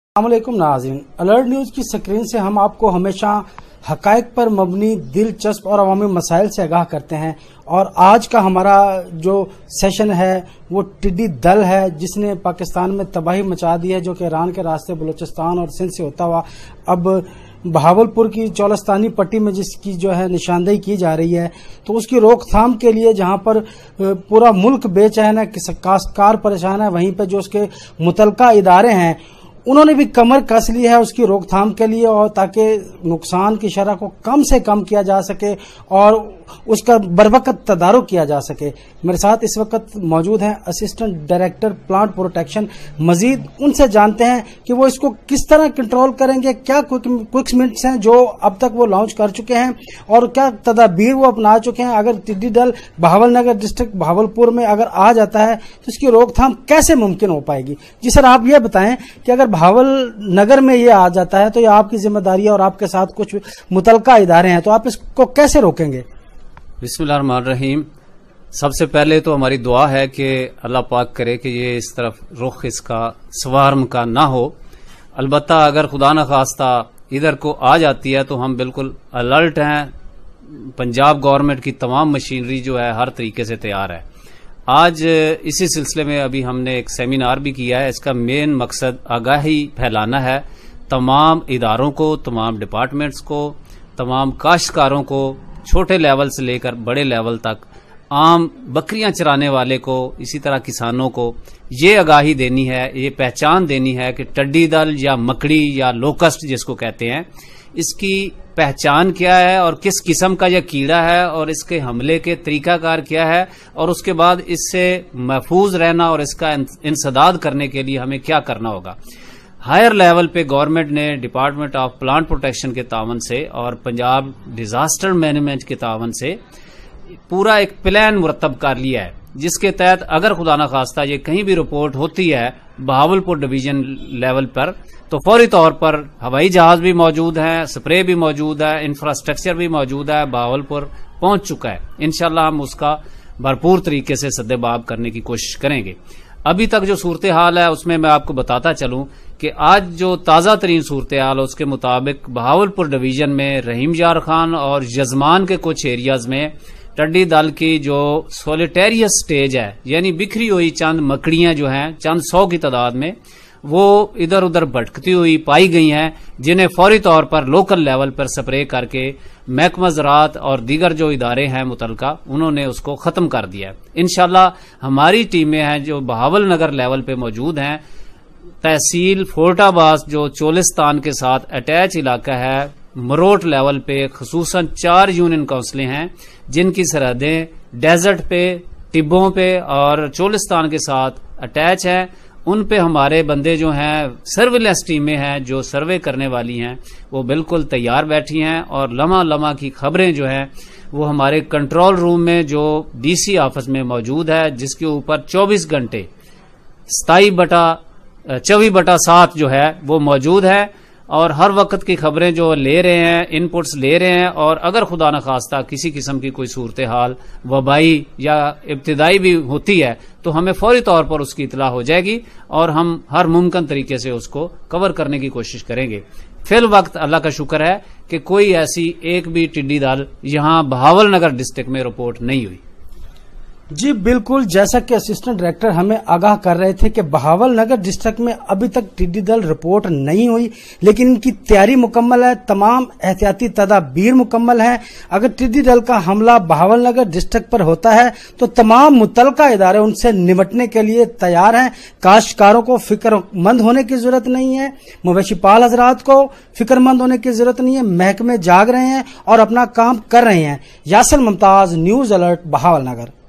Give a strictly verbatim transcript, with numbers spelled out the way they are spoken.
السلام علیکم ناظرین، الرٹ نیوز کی سکرین سے ہم آپ کو ہمیشہ حقائق پر مبنی دلچسپ اور عوامی مسائل سے آگاہ کرتے ہیں، اور آج کا ہمارا جو سیشن ہے وہ ٹڈی دل ہے جس نے پاکستان میں تباہی مچا دی ہے، جو کہ ایران کے راستے بلوچستان اور سندھ سے ہوتا ہوا اب بہاولپور کی چولستانی پٹی میں جس کی جو ہے نشاندہی کی جا رہی ہے، تو اس کی روک تھام کے لیے جہاں پر پورا ملک بے چین ہے، کاشتکار پریشان ہے، وہیں پہ جو اس کے متعلقہ ادارے ہیں انہوں نے بھی کمر کس لی ہے اس کی روک تھام کے لیے، اور تاکہ نقصان کی شرح کو کم سے کم کیا جا سکے اور اس کا بروقت تدارک کیا جا سکے۔ میرے ساتھ اس وقت موجود ہیں اسسٹنٹ ڈائریکٹر پلانٹ پروٹیکشن، مزید ان سے جانتے ہیں کہ وہ اس کو کس طرح کنٹرول کریں گے، کیا کوئک منٹس ہیں جو اب تک وہ لانچ کر چکے ہیں اور کیا تدابیر وہ اپنا چکے ہیں۔ اگر ٹڈی دل بہاول نگر ڈسٹرکٹ بہاولپور میں اگر آ جاتا ہے تو اس کی روک تھام کیسے ممکن ہو پائے گی؟ جی سر، آپ یہ بتائیں کہ اگر بہاول نگر میں یہ آ جاتا ہے تو یہ آپ کی ذمہ داری ہے اور آپ کے ساتھ کچھ متعلقہ ادارے ہیں، تو آپ اس کو کیسے روکیں گے؟ بسم اللہ الرحمن الرحیم۔ سب سے پہلے تو ہماری دعا ہے کہ اللہ پاک کرے کہ یہ اس طرف رخ اس کا سوارم کا نہ ہو۔ البتہ اگر خدا نخواستہ ادھر کو آ جاتی ہے تو ہم بالکل الرٹ ہیں، پنجاب گورنمنٹ کی تمام مشینری جو ہے ہر طریقے سے تیار ہے۔ آج اسی سلسلے میں ابھی ہم نے ایک سیمینار بھی کیا ہے، اس کا مین مقصد آگاہی پھیلانا ہے تمام اداروں کو، تمام ڈپارٹمنٹس کو، تمام کاشتکاروں کو، چھوٹے لیول سے لے کر بڑے لیول تک، عام بکریاں چرانے والے کو، اسی طرح کسانوں کو یہ آگاہی دینی ہے، یہ پہچان دینی ہے کہ ٹڈی دل یا مکڑی یا لوکسٹ جس کو کہتے ہیں، اس کی پہچان کیا ہے اور کس قسم کا یہ کیڑا ہے اور اس کے حملے کے طریقہ کار کیا ہے، اور اس کے بعد اس سے محفوظ رہنا اور اس کا انسداد کرنے کے لیے ہمیں کیا کرنا ہوگا۔ ہائر لیول پہ گورنمنٹ نے ڈپارٹمنٹ آف پلانٹ پروٹیکشن کے تعاون سے اور پنجاب ڈیزاسٹر مینجمنٹ کے تعاون سے پورا ایک پلان مرتب کر لیا ہے، جس کے تحت اگر خدا نخواستہ یہ کہیں بھی رپورٹ ہوتی ہے بہاولپور ڈویژن لیول پر تو فوری طور پر ہوائی جہاز بھی موجود ہیں، سپرے بھی موجود ہے، انفراسٹرکچر بھی موجود ہے، بہاولپور پہنچ چکا ہے۔ انشاءاللہ ہم اس کا بھرپور طریقے سے سد باب کرنے کی کوشش کریں گے۔ ابھی تک جو صورتحال ہے اس میں میں آپ کو بتاتا چلوں کہ آج جو تازہ ترین صورتحال ہے اس کے مطابق بہاولپور ڈویژن میں رحیم یار خان اور یزمان کے کچھ ایریاز میں ٹڈی دل کی جو سولیٹیریس سٹیج ہے، یعنی بکھری ہوئی چند مکڑیاں جو ہیں چند سو کی تعداد میں، وہ ادھر ادھر بھٹکتی ہوئی پائی گئی ہیں، جنہیں فوری طور پر لوکل لیول پر سپرے کر کے محکمہ زراعت اور دیگر جو ادارے ہیں متعلقہ انہوں نے اس کو ختم کر دیا ہے۔ انشاءاللہ ہماری ٹیمیں ہیں جو بہاول نگر لیول پہ موجود ہیں، تحصیل فورٹ آباز جو چولستان کے ساتھ اٹیچ علاقہ ہے، مروٹ لیول پہ خصوصاً چار یونین کونسلیں ہیں جن کی سرحدیں ڈیزرٹ پہ، ٹبوں پہ اور چولستان کے ساتھ اٹیچ ہیں، ان پہ ہمارے بندے جو ہیں سرویلنس ٹیمیں ہیں جو سروے کرنے والی ہیں وہ بالکل تیار بیٹھی ہیں، اور لمحہ لمحہ کی خبریں جو ہیں وہ ہمارے کنٹرول روم میں جو ڈی سی آفس میں موجود ہے، جس کے اوپر چوبیس گھنٹے ستائی بٹا چوبیس بٹا سات جو ہے وہ موجود ہے، اور ہر وقت کی خبریں جو لے رہے ہیں، ان پٹس لے رہے ہیں، اور اگر خدا نخواستہ کسی قسم کی کوئی صورتحال وبائی یا ابتدائی بھی ہوتی ہے تو ہمیں فوری طور پر اس کی اطلاع ہو جائے گی اور ہم ہر ممکن طریقے سے اس کو کور کرنے کی کوشش کریں گے۔ فی الوقت اللہ کا شکر ہے کہ کوئی ایسی ایک بھی ٹڈی دل یہاں بہاول نگر ڈسٹرکٹ میں رپورٹ نہیں ہوئی۔ جی بالکل، جیسا کہ اسسٹنٹ ڈائریکٹر ہمیں آگاہ کر رہے تھے کہ بہاول نگر ڈسٹرکٹ میں ابھی تک ٹڈی دل رپورٹ نہیں ہوئی، لیکن ان کی تیاری مکمل ہے، تمام احتیاطی تدابیر مکمل ہے۔ اگر ٹڈی دل کا حملہ بہاول نگر ڈسٹرکٹ پر ہوتا ہے تو تمام متعلقہ ادارے ان سے نمٹنے کے لیے تیار ہیں۔ کاشتکاروں کو فکر مند ہونے کی ضرورت نہیں ہے، مویشی پال حضرات کو فکر مند ہونے کی ضرورت نہیں ہے، محکمے جاگ رہے ہیں اور اپنا کام کر رہے ہیں۔ Yasir Mumtaz, news alert, Bahawal Nagar.